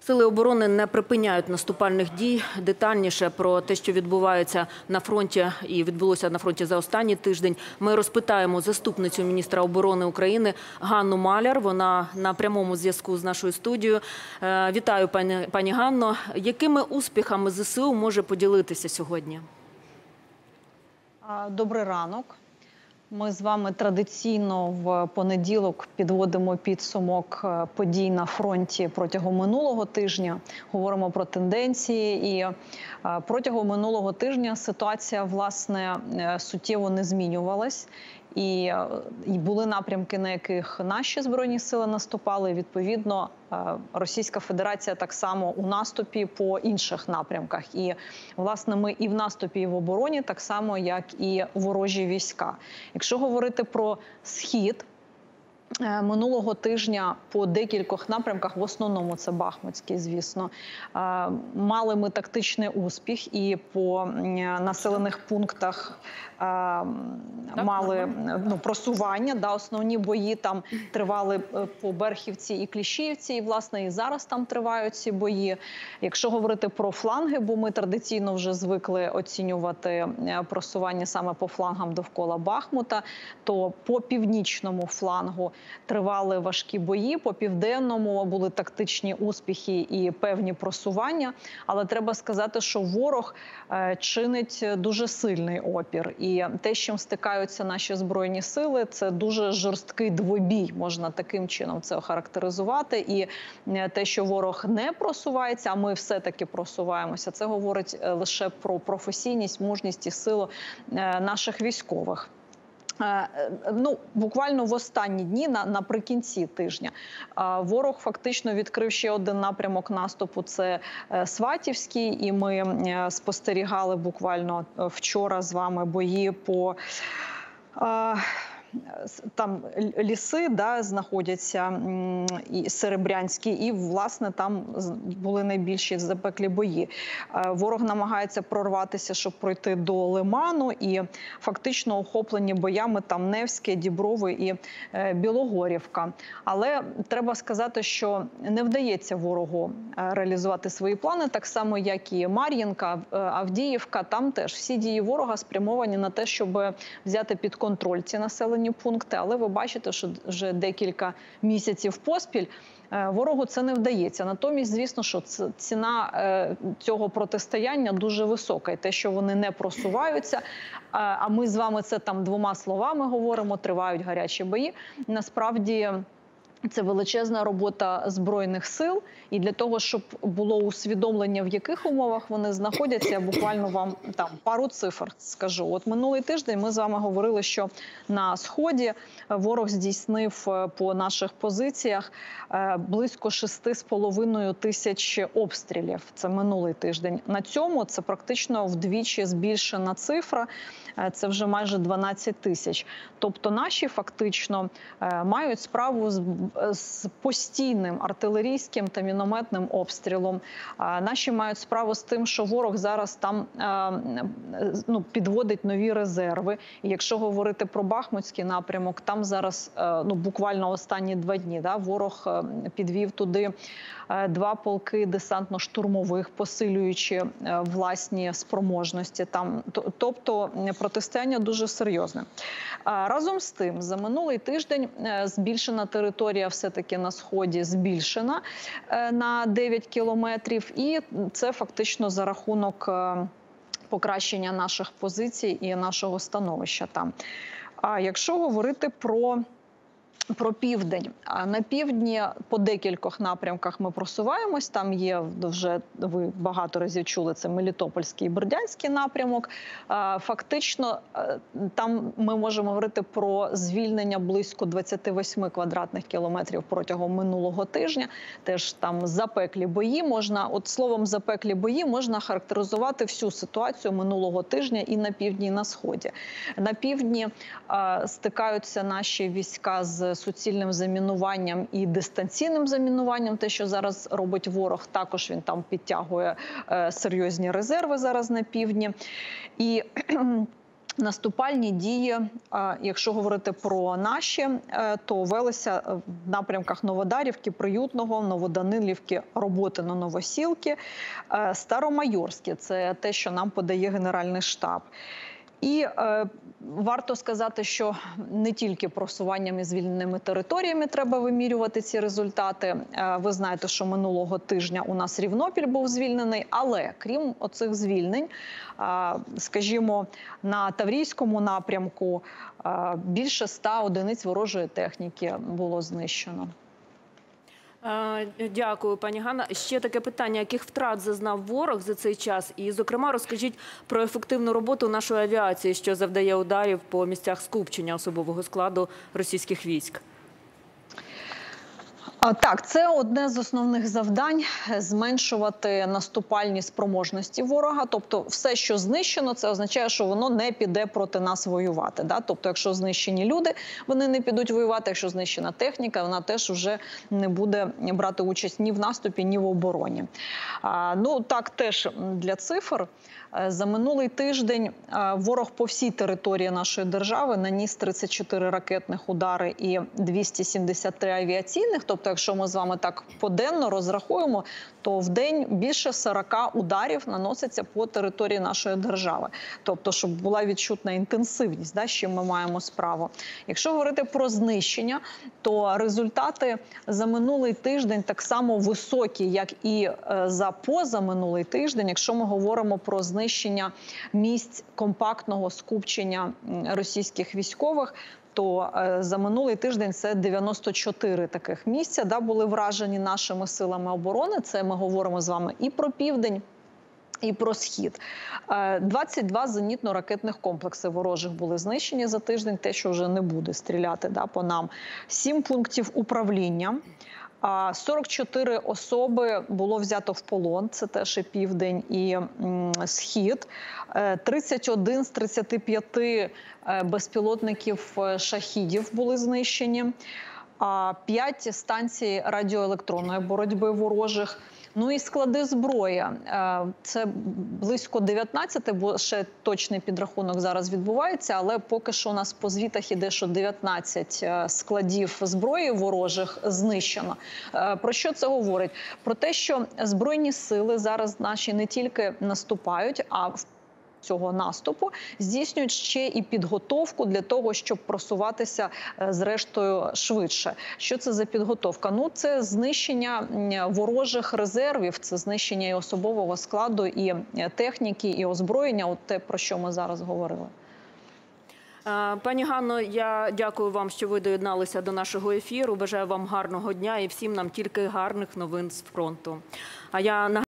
Сили оборони не припиняють наступальних дій. Детальніше про те, що відбувається на фронті і відбулося на фронті за останній тиждень, ми розпитаємо заступницю міністра оборони України Ганну Маляр. Вона на прямому зв'язку з нашою студією. Вітаю, пані Ганно. Якими успіхами ЗСУ може поділитися сьогодні? Добрий ранок. Ми з вами традиційно в понеділок підводимо підсумок подій на фронті протягом минулого тижня. Говоримо про тенденції і протягом минулого тижня ситуація, власне, суттєво не змінювалась. І були напрямки, на яких наші Збройні сили наступали. Відповідно, Російська Федерація так само у наступі по інших напрямках. І, власне, ми і в наступі, і в обороні, так само, як і ворожі війська. Якщо говорити про Схід, минулого тижня по декількох напрямках, в основному це Бахмутський, звісно, мали ми тактичний успіх і по населених пунктах мали просування. Основні бої там тривали по Берхівці і Кліщіївці, і, власне, і зараз там тривають ці бої. Якщо говорити про фланги, бо ми традиційно вже звикли оцінювати просування саме по флангам довкола Бахмута, то по північному флангу тривали важкі бої, по південному були тактичні успіхи і певні просування. Але треба сказати, що ворог чинить дуже сильний опір. І те, з чим стикаються наші Збройні сили, це дуже жорсткий двобій, можна таким чином це охарактеризувати. І те, що ворог не просувається, а ми все-таки просуваємося, це говорить лише про професійність, мужність і силу наших військових. Буквально в останні дні, наприкінці тижня, ворог фактично відкрив ще один напрямок наступу – це Сватівський. І ми спостерігали буквально вчора з вами бої по... Там ліси знаходяться, і Серебрянські, і, власне, там були найбільші запеклі бої. Ворог намагається прорватися, щоб пройти до Лиману, і фактично охоплені боями там Невське, Діброви і Білогорівка. Але треба сказати, що не вдається ворогу реалізувати свої плани, так само, як і Мар'їнка, Авдіївка. Там теж всі дії ворога спрямовані на те, щоб взяти під контроль ці населені пункти, але ви бачите, що вже декілька місяців поспіль ворогу це не вдається. Натомість, звісно, що ціна цього протистояння дуже висока. І те, що вони не просуваються, а ми з вами це там двома словами говоримо, тривають гарячі бої, насправді... Це величезна робота Збройних сил, і для того, щоб було усвідомлення, в яких умовах вони знаходяться, я буквально вам там пару цифр скажу. От минулий тиждень ми з вами говорили, що на Сході ворог здійснив по наших позиціях близько 6,5 тисяч обстрілів. Це минулий тиждень. На цьому це практично вдвічі збільшена цифра. Це вже майже 12 тисяч. Тобто наші фактично мають справу з постійним артилерійським та мінометним обстрілом. Наші мають справу з тим, що ворог зараз там підводить нові резерви. І якщо говорити про Бахмутський напрямок, там зараз буквально останні 2 дні ворог підвів туди 2 полки десантно-штурмових, посилюючи власні спроможності там. Тобто протистояння дуже серйозне. Разом з тим, за минулий тиждень збільшена територія все-таки на Сході збільшена на 9 кілометрів. І це фактично за рахунок покращення наших позицій і нашого становища там. А якщо говорити про південь. На півдні по декількох напрямках ми просуваємось. Там є вже, ви багато разів чули, це Мелітопольський і Бердянський напрямок. Фактично, там ми можемо говорити про звільнення близько 28 квадратних кілометрів протягом минулого тижня. Теж там запеклі бої. От словом запеклі бої можна характеризувати всю ситуацію минулого тижня і на півдні, і на Сході. На півдні стикаються наші війська з суцільним замінуванням і дистанційним замінуванням, те, що зараз робить ворог, також він там підтягує серйозні резерви зараз на півдні. І Наступальні дії, якщо говорити про наші, то велися в напрямках Новодарівки, Приютного, Новоданилівки, Роботино, Новосілки, Старомайорське – це те, що нам подає Генеральний штаб. І варто сказати, що не тільки просуванням і звільненими територіями треба вимірювати ці результати. Ви знаєте, що минулого тижня у нас Рівнопіль був звільнений, але крім оцих звільнень, скажімо, на Таврійському напрямку більше 100 одиниць ворожої техніки було знищено. Дякую, пані Ганна. Ще таке питання. Яких втрат зазнав ворог за цей час? І, зокрема, розкажіть про ефективну роботу нашої авіації, що завдає ударів по місцях скупчення особового складу російських військ. Так, це одне з основних завдань – зменшувати наступальні спроможності ворога. Тобто все, що знищено, це означає, що воно не піде проти нас воювати. Тобто якщо знищені люди, вони не підуть воювати, якщо знищена техніка, вона теж вже не буде брати участь ні в наступі, ні в обороні. Ну так теж для цифр. За минулий тиждень ворог по всій території нашої держави наніс 34 ракетних удари і 273 авіаційних. Тобто, якщо ми з вами так поденно розрахуємо, то в день більше 40 ударів наноситься по території нашої держави. Тобто, щоб була відчутна інтенсивність, з чим ми маємо справу. Якщо говорити про знищення, то результати за минулий тиждень так само високі, як і за позаминулий тиждень, якщо ми говоримо про знищення місць компактного скупчення російських військових, то за минулий тиждень це 94 таких місця були вражені нашими силами оборони. Це ми говоримо з вами і про південь, і про схід. 22 зенітно-ракетних комплекси ворожих були знищені за тиждень, те, що вже не буде стріляти по нам. 7 пунктів управління. 44 особи було взято в полон, це теж і південь, і схід. 31 з 35 безпілотників «Шахідів» були знищені. 5 станцій радіоелектронної боротьби ворожих. Ну і склади зброї. Це близько 19, бо ще точний підрахунок зараз відбувається, але поки що у нас по звітах іде, що 19 складів зброї ворожих знищено. Про що це говорить? Про те, що Збройні сили зараз наші не тільки наступають, а в цього наступу здійснюють ще і підготовку для того, щоб просуватися зрештою швидше. Що це за підготовка? Ну, це знищення ворожих резервів, це знищення і особового складу, і техніки, і озброєння, от те, про що ми зараз говорили. Пані Ганно, я дякую вам, що ви доєдналися до нашого ефіру. Бажаю вам гарного дня і всім нам тільки гарних новин з фронту.